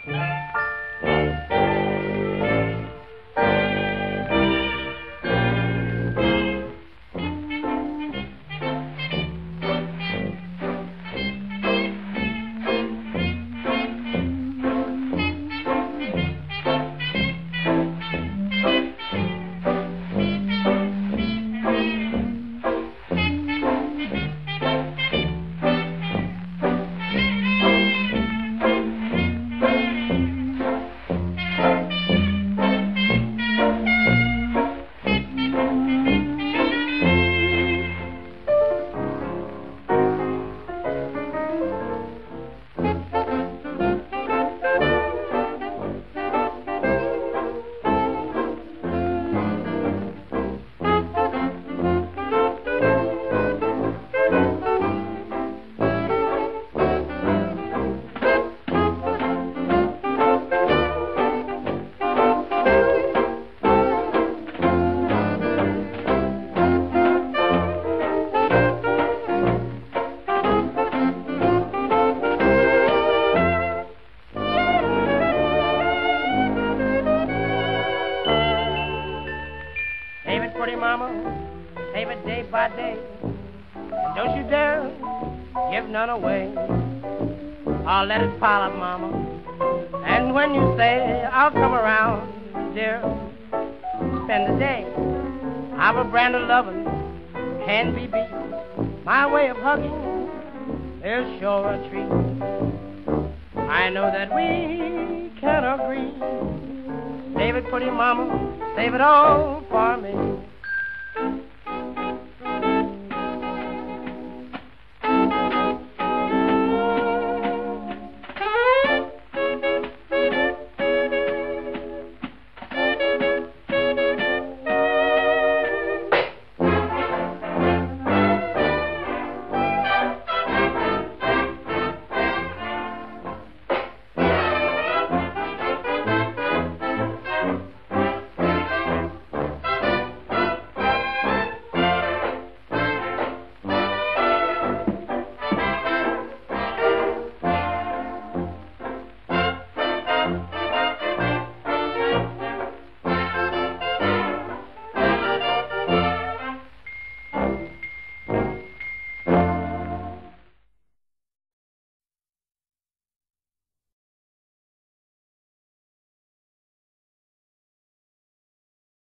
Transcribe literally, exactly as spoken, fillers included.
Away. I'll let it pile up, Mama. And when you say I'll come around, dear, spend the day. I've a brand of loving, can be beat. My way of hugging is sure a treat. I know that we can agree. Save it, pretty Mama, save it all for me.